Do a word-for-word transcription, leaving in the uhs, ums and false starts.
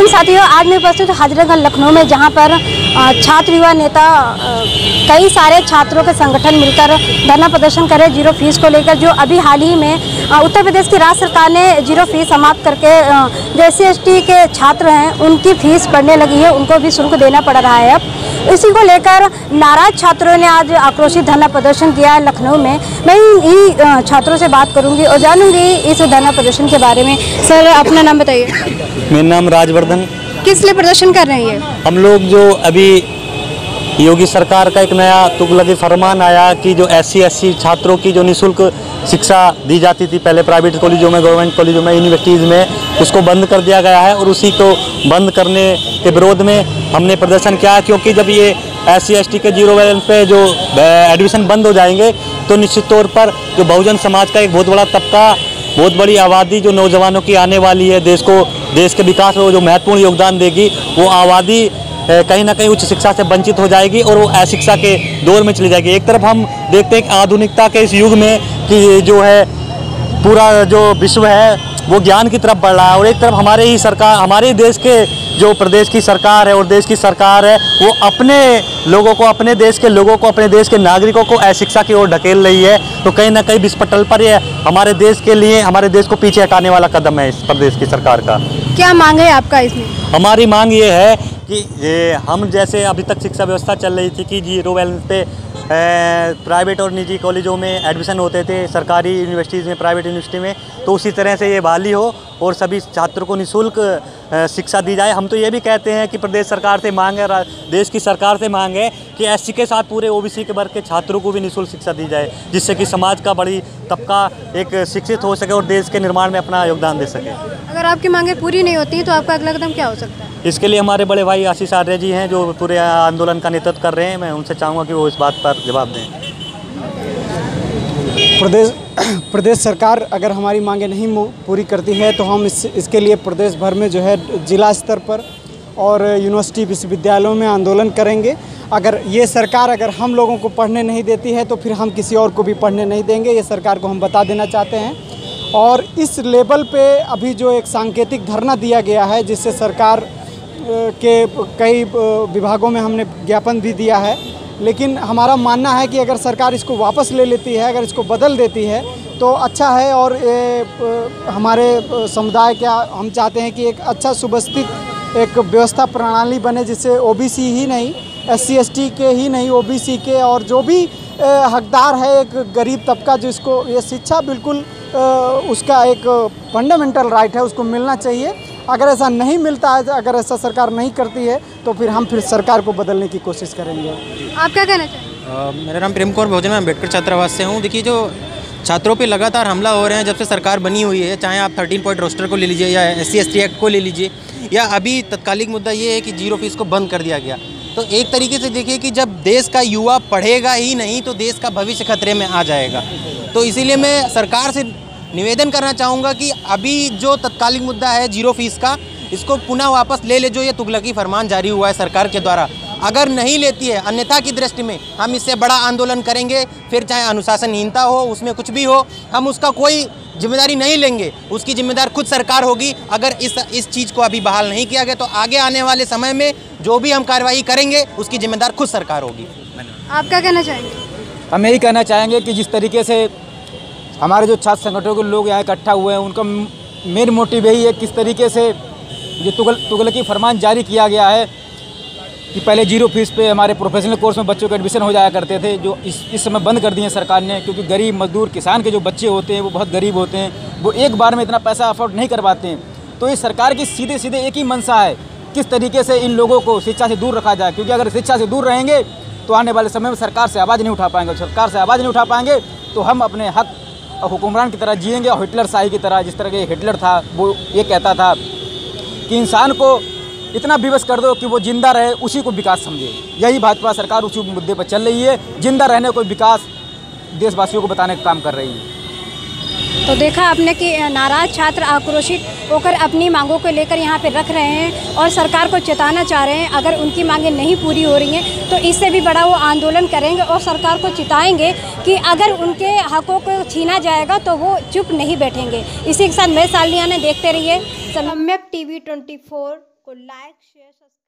जी साथियों, आज मैं उपस्थित हूँ हजरतगंज लखनऊ में, जहाँ पर छात्र युवा नेता कई सारे छात्रों के संगठन मिलकर धरना प्रदर्शन कर रहे जीरो फीस को लेकर। जो अभी हाल ही में उत्तर प्रदेश की राज्य सरकार ने जीरो फीस समाप्त करके जो एस सी एस टी के छात्र हैं उनकी फीस बढ़ने लगी है, उनको भी शुल्क देना पड़ रहा है। अब इसी को लेकर नाराज छात्रों ने आज आक्रोशित धरना प्रदर्शन किया है लखनऊ में। मैं इन छात्रों से बात करूँगी और जानूँगी इस धरना प्रदर्शन के बारे में। सर, अपना नाम बताइए। मेरा नाम राजवर्धन। किस लिए प्रदर्शन कर रहे हैं? हम लोग जो अभी योगी सरकार का एक नया तुगलकी फरमान आया कि जो एस सी एस सी छात्रों की जो निःशुल्क शिक्षा दी जाती थी पहले प्राइवेट कॉलेजों में, गवर्नमेंट कॉलेजों में, यूनिवर्सिटीज़ में, उसको बंद कर दिया गया है। और उसी को बंद करने के विरोध में हमने प्रदर्शन किया, क्योंकि जब ये एस सी एस टी के जीरो बैलेंस पे जो एडमिशन बंद हो जाएंगे तो निश्चित तौर पर जो बहुजन समाज का एक बहुत बड़ा तबका, बहुत बड़ी आबादी जो नौजवानों की आने वाली है, देश को देश के विकास में जो महत्वपूर्ण योगदान देगी, वो आबादी कहीं ना कहीं उच्च शिक्षा से वंचित हो जाएगी और वो अशिक्षा के दौर में चली जाएगी। एक तरफ हम देखते हैं कि आधुनिकता के इस युग में कि जो है पूरा जो विश्व है वो ज्ञान की तरफ बढ़ रहा है, और एक तरफ हमारे ही सरकार, हमारे ही देश के जो प्रदेश की सरकार है और देश की सरकार है वो अपने लोगों को, अपने देश के लोगों को, अपने देश के नागरिकों को अशिक्षा की ओर ढकेल रही है। तो कहीं ना कहीं विश्व पटल पर ये हमारे देश के लिए, हमारे देश को पीछे हटाने वाला कदम है इस प्रदेश की सरकार का। क्या मांग है आपका इसमें? हमारी मांग ये है कि ये हम जैसे अभी तक शिक्षा व्यवस्था चल रही थी कि जीरो बैलेंस पे प्राइवेट और निजी कॉलेजों में एडमिशन होते थे, सरकारी यूनिवर्सिटीज़ में, प्राइवेट यूनिवर्सिटी में, तो उसी तरह से ये बहाली हो और सभी छात्रों को निःशुल्क शिक्षा दी जाए। हम तो ये भी कहते हैं कि प्रदेश सरकार से मांग है, देश की सरकार से मांग है कि एससी के साथ पूरे ओबीसी के वर्ग के छात्रों को भी निःशुल्क शिक्षा दी जाए, जिससे कि समाज का बड़ी तबका एक शिक्षित हो सके और देश के निर्माण में अपना योगदान दे सके। अगर आपकी मांगें पूरी नहीं होती तो आपका अगला कदम क्या हो सकता है? इसके लिए हमारे बड़े भाई आशीष आर्य जी हैं जो पूरे आंदोलन का नेतृत्व कर रहे हैं, मैं उनसे चाहूँगा कि वो इस बात पर जवाब दें। प्रदेश प्रदेश सरकार अगर हमारी मांगें नहीं पूरी करती है तो हम इस इसके लिए प्रदेश भर में जो है जिला स्तर पर और यूनिवर्सिटी विश्वविद्यालयों में आंदोलन करेंगे। अगर ये सरकार अगर हम लोगों को पढ़ने नहीं देती है तो फिर हम किसी और को भी पढ़ने नहीं देंगे, ये सरकार को हम बता देना चाहते हैं। और इस लेवल पे अभी जो एक सांकेतिक धरना दिया गया है, जिससे सरकार के कई विभागों में हमने ज्ञापन भी दिया है, लेकिन हमारा मानना है कि अगर सरकार इसको वापस ले लेती है, अगर इसको बदल देती है तो अच्छा है। और ये हमारे समुदाय क्या हम चाहते हैं कि एक अच्छा सुव्यवस्थित एक व्यवस्था प्रणाली बने, जिससे ओबीसी ही नहीं, एस सी एस टी के ही नहीं, ओबीसी के और जो भी हकदार है, एक गरीब तबका जिसको ये शिक्षा बिल्कुल उसका एक फंडामेंटल राइट है, उसको मिलना चाहिए। अगर ऐसा नहीं मिलता है, अगर ऐसा सरकार नहीं करती है तो फिर हम फिर सरकार को बदलने की कोशिश करेंगे। आप क्या कहना चाहिए? मेरा नाम प्रेम कुमार भोजन, मैं अम्बेडकर छात्रावास से हूँ। देखिए, जो छात्रों पे लगातार हमला हो रहे हैं जब से सरकार बनी हुई है, चाहे आप थर्टीन पॉइंट रोस्टर को ले लीजिए या S C S T act को ले लीजिए, या अभी तत्कालिक मुद्दा ये है कि जीरो फीस को बंद कर दिया गया। तो एक तरीके से देखिए कि जब देश का युवा पढ़ेगा ही नहीं तो देश का भविष्य खतरे में आ जाएगा। तो इसीलिए मैं सरकार से निवेदन करना चाहूँगा कि अभी जो तत्कालिक मुद्दा है जीरो फीस का, इसको पुनः वापस ले ले, जो ये तुगलकी फरमान जारी हुआ है सरकार के द्वारा। अगर नहीं लेती है, अन्यथा की दृष्टि में हम इससे बड़ा आंदोलन करेंगे। फिर चाहे अनुशासनहीनता हो, उसमें कुछ भी हो, हम उसका कोई जिम्मेदारी नहीं लेंगे, उसकी जिम्मेदार खुद सरकार होगी। अगर इस इस चीज़ को अभी बहाल नहीं किया गया तो आगे आने वाले समय में जो भी हम कार्रवाई करेंगे उसकी जिम्मेदार खुद सरकार होगी। आप क्या कहना चाहेंगे? हम यही कहना चाहेंगे कि जिस तरीके से हमारे जो छात्र संगठनों के लोग यहाँ इकट्ठा हुए हैं, उनका मेन मोटिव यही है किस तरीके से जो तुगल तुगलकी फरमान जारी किया गया है कि पहले जीरो फीस पे हमारे प्रोफेशनल कोर्स में बच्चों के एडमिशन हो जाया करते थे, जो इस इस समय बंद कर दिए सरकार ने। क्योंकि गरीब मजदूर किसान के जो बच्चे होते हैं वो बहुत गरीब होते हैं, वो एक बार में इतना पैसा अफोर्ड नहीं कर पाते हैं। तो इस सरकार की सीधे सीधे एक ही मंशा है, किस तरीके से इन लोगों को शिक्षा से दूर रखा जाए। क्योंकि अगर शिक्षा से दूर रहेंगे तो आने वाले समय में सरकार से आवाज़ नहीं उठा पाएंगे, सरकार से आवाज़ नहीं उठा पाएंगे तो हम अपने हक हुक्मरान की तरह जिएंगे, और हिटलर शाही की तरह, जिस तरह के हिटलर था वो ये कहता था कि इंसान को इतना विवश कर दो कि वो जिंदा रहे, उसी को विकास समझे। यही भाजपा सरकार उसी मुद्दे पर चल रही है, जिंदा रहने को विकास देशवासियों को बताने का काम कर रही है। तो देखा आपने कि नाराज छात्र आक्रोशित होकर अपनी मांगों को लेकर यहाँ पे रख रहे हैं और सरकार को चेताना चाह रहे हैं। अगर उनकी मांगें नहीं पूरी हो रही हैं तो इससे भी बड़ा वो आंदोलन करेंगे और सरकार को चेताएंगे कि अगर उनके हकों को छीना जाएगा तो वो चुप नहीं बैठेंगे। इसी के साथ मैं सालिया ने देखते रहिए सम्यक टीवी ट्वेंटी फोर। को लाइक शेयर सब्सक्राइब